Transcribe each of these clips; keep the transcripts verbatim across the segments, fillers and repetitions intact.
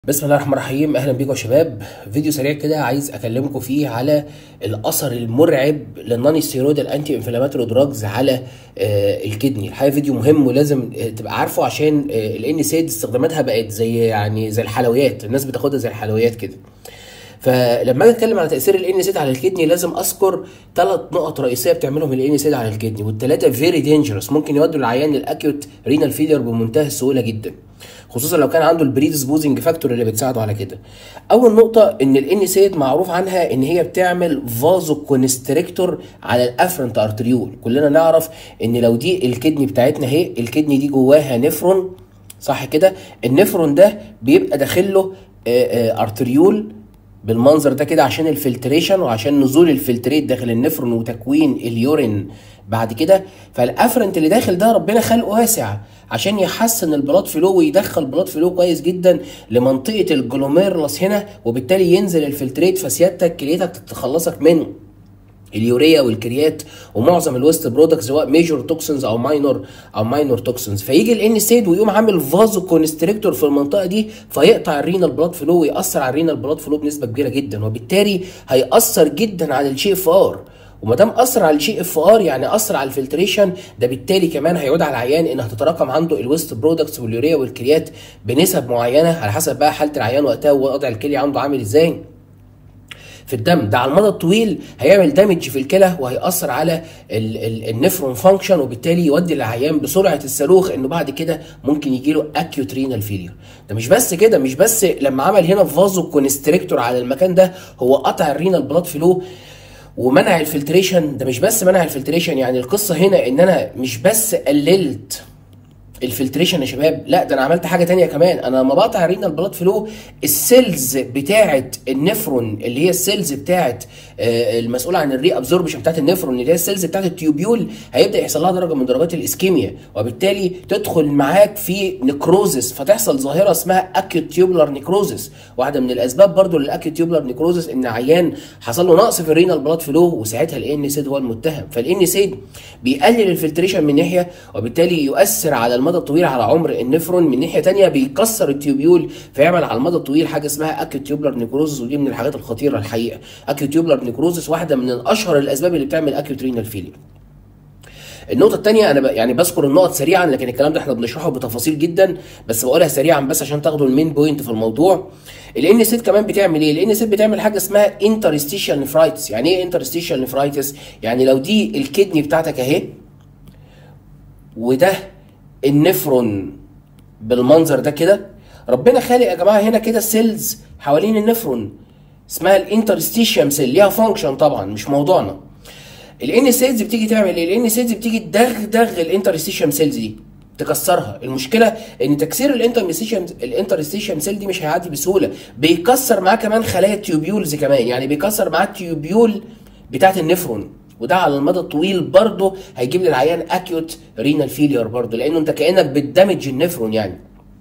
بسم الله الرحمن الرحيم. اهلا بيكم يا شباب. فيديو سريع كده عايز اكلمكم فيه على الاثر المرعب للنون ستيرويدال انتي انفلاماتوري دراجز على آه الكدني. الحقيقه فيديو مهم ولازم آه تبقى عارفه، عشان آه الان سيد استخداماتها بقت زي يعني زي الحلويات، الناس بتاخدها زي الحلويات كده. فلما اجي اتكلم على تاثير الان سيد على الكدني لازم اذكر ثلاث نقط رئيسيه بتعملهم الان سيد على الكدني، والثلاثه فيري دينجرس، ممكن يودوا العيان للاكيوت رينال فيلير بمنتهى السهوله جدا، خصوصا لو كان عنده البريدسبوزنج فاكتور اللي بتساعده على كده. اول نقطه ان الان سيد معروف عنها ان هي بتعمل فازو كونستريكتور على الافرنت ارتريول. كلنا نعرف ان لو دي الكدني بتاعتنا اهي، الكدني دي جواها نفرون، صح كده؟ النفرون ده بيبقى داخل له ارتريول بالمنظر ده كده عشان الفلتريشن وعشان نزول الفلتريت داخل النفرون وتكوين اليورين بعد كده. فالافرنت اللي داخل ده ربنا خلقه واسع عشان يحسن البلاد فلو ويدخل بلاد فلو كويس جدا لمنطقه الجلوميرلس هنا، وبالتالي ينزل الفلتريت، فسيادتك كليتك تتخلصك منه اليوريا والكريات ومعظم الويست برودكتس سواء ميجور توكسنز او ماينور او ماينور توكسنز. فيجي الان سيد ويقوم عامل فازو كونستريكتور في المنطقه دي، فيقطع الرينال بلاد فلو ويأثر على الرينال بلاد فلو بنسبه كبيره جدا، وبالتالي هيأثر جدا على الجي اف ار. وما دام اثر على الجي اف ار يعني اثر على الفلتريشن، ده بالتالي كمان هيعود على العيان ان هتتراكم عنده الويست برودكتس واليوريا والكريات بنسب معينه على حسب بقى حاله العيان وقتها ووضع الكليه عنده عامل ازاي في الدم. ده على المدى الطويل هيعمل دامج في الكلى وهيأثر على النفرون فانكشن، وبالتالي يودي العيان بسرعه الصاروخ انه بعد كده ممكن يجي له اكيوت رينال فيلير. ده مش بس كده، مش بس لما عمل هنا فازو كونستريكتور على المكان ده، هو قطع الرينال بلاد فلو ومنع الفلتريشن. ده مش بس منع الفلتريشن، يعني القصه هنا ان انا مش بس قللت الفلتريشن يا شباب، لا ده انا عملت حاجه تانية كمان. انا لما بقطع الرينال بلاد فلو، السيلز بتاعه النفرون اللي هي السيلز بتاعه آه المسؤوله عن الري ابزوربشن بتاعه النفرون اللي هي السيلز بتاعه التيوبيول، هيبدا يحصل لها درجه من درجات الاسكيميا، وبالتالي تدخل معاك في نيكروزس، فتحصل ظاهره اسمها اكيوت تيوبولار نيكروزس. واحده من الاسباب برضو للاكيوت تيوبولار نيكروزس ان عيان حصل له نقص في الرينال بلاد فلو، وساعتها الان سيد هو المتهم. فالان سيد بيقلل الفلتريشن من ناحيه، وبالتالي يؤثر على المدى الطويل على عمر النفرون، من ناحيه ثانيه بيكسر التيوبيول، فيعمل على المدى الطويل حاجه اسمها اكيوت تيوبولار نيكروزس، ودي من الحاجات الخطيره الحقيقه. اكيوت تيوبولار نيكروزس واحده من اشهر الاسباب اللي بتعمل اكيوت رينال فيلير. النقطه الثانيه، انا يعني بذكر النقط سريعا، لكن الكلام ده احنا بنشرحه بتفاصيل جدا، بس بقولها سريعا بس عشان تاخدوا المين بوينت في الموضوع. الان سيد كمان بتعمل ايه؟ الان سيد بتعمل حاجه اسمها انترستيشال نفرايتس. يعني ايه انترستيشال نفرايتس؟ يعني لو دي الكدني بتاعتك اهي، وده النفرون بالمنظر ده كده، ربنا خالق يا جماعه هنا كده سيلز حوالين النفرون اسمها الانترستيشيوم سيل، ليها فانكشن طبعا مش موضوعنا. الان سيلز بتيجي تعمل ايه؟ الان سيلز بتيجي تدغدغ الانترستيشيوم سيلز دي، تكسرها. المشكله ان تكسير الانترستيشيوم الانترستيشيوم سيل دي مش هيعدي بسهوله، بيكسر معاه كمان خلايا التيوبيولز كمان، يعني بيكسر معاه التيوبيول بتاعت النفرون، وده على المدى الطويل برضه هيجيب للعيان اكيوت رينال فيلير برضه، لانه انت كانك بتدمج النفرون يعني.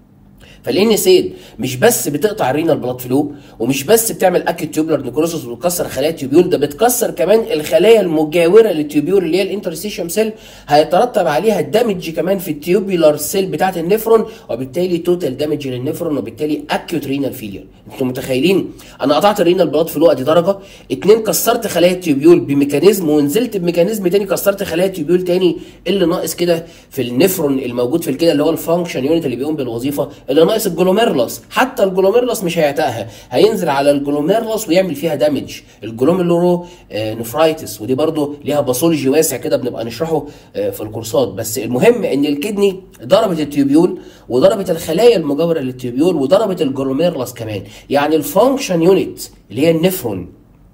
فالان سيد مش بس بتقطع الرينال بلاد فلو، ومش بس بتعمل اكيوت تيوبولار نيكروزس وبتكسر خلايا التيوبيول، ده بتكسر كمان الخلايا المجاوره للتيوبيول اللي هي الانترستيشيوم سيل، هيترتب عليها دامج كمان في التيوبولار سيل بتاعت النفرون، وبالتالي توتال دامج للنفرون، وبالتالي اكيوت رينال فيلير. انتوا متخيلين؟ انا قطعت الرينال بلاد فلو ادي درجه، اتنين كسرت خلايا التيوبيول بميكانيزم، ونزلت بميكانيزم تاني كسرت خلايا التيوبيول تاني. اللي ناقص كده في النفرون الموجود في الكلى اللي هو الفانكشن يونت اللي بيقوم بالوظيفه، اللي ناقص الجلوميرلس. حتى الجلوميرلس مش هيعتقها، هينزل على الجلوميرلس ويعمل فيها دامج، الجلوميرولو نفرايتس، ودي برضو ليها باثولوجي واسع كده بنبقى نشرحه في الكورسات. بس المهم ان الكدني ضربت التيوبيول وضربت الخلايا المجاوره للتيوبيول وضربت الجلوميرلس كمان. يعني الفانكشن يونت اللي هي النفرون،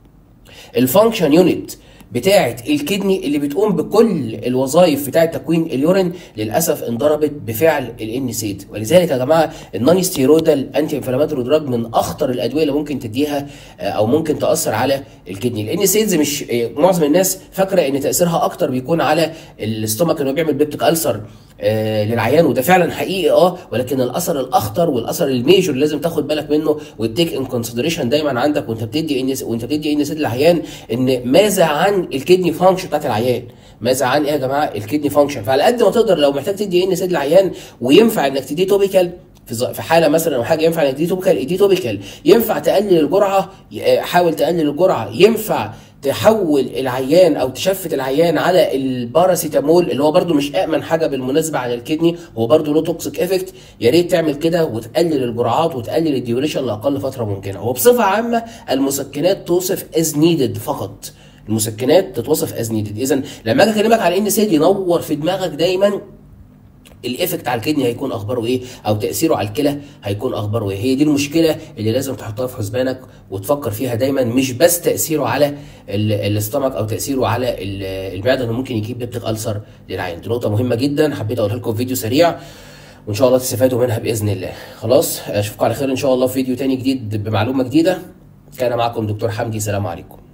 الفانكشن يونت بتاعه الكدني اللي بتقوم بكل الوظائف بتاعه تكوين اليورين، للاسف انضربت بفعل الان سيد. ولذلك يا جماعه النون ستيرويدال انتي انفلاماتوري دراج من اخطر الادويه اللي ممكن تديها او ممكن تاثر على الكدني. الان سيدز مش معظم الناس فاكره ان تاثيرها اكتر بيكون على الاستومك، انه بيعمل بيبتيك ألسر آه للعيان، وده فعلا حقيقي اه، ولكن الاثر الاخطر والاثر الميجور اللي لازم تاخد بالك منه وتيك ان كونسيدريشن دايما عندك وانت بتدي ان وانت بتدي ان سيد للعيان، ان ماذا عن الكدني فانكشن بتاعت العيان؟ ماذا عن ايه يا جماعه؟ الكدني فانكشن. فعلى قد ما تقدر لو محتاج تدي ان سيد للعيان وينفع انك تديه توبيكال، في في حاله مثلا او حاجه ينفع نديه توبيكال اديه توبيكال، ينفع تقلل الجرعه حاول تقلل الجرعه، ينفع تحول العيان او تشفت العيان على الباراسيتامول اللي هو برده مش امن حاجه بالمناسبه على الكدني، هو برده له توكسيك افكت، يا ريت تعمل كده وتقلل الجرعات وتقلل الديوريشن لاقل فتره ممكنه. وبصفه عامه المسكنات توصف از نيدد فقط، المسكنات تتوصف از نيدد. اذا لما اجي اكلمك على ان سيد ينور في دماغك دايما الايفكت على الكدني هيكون اخباره ايه، او تاثيره على الكلى هيكون اخباره ايه. هي دي المشكله اللي لازم تحطها في حسبانك وتفكر فيها دايما، مش بس تاثيره على الاستمك او تاثيره على المعده انه ممكن يجيب بيبتيك ألسر للعين. دي نقطه مهمه جدا حبيت اقولها لكم في فيديو سريع، وان شاء الله تستفادوا منها باذن الله. خلاص اشوفكم على خير ان شاء الله في فيديو تاني جديد بمعلومه جديده. كان معكم دكتور حمدي، سلام عليكم.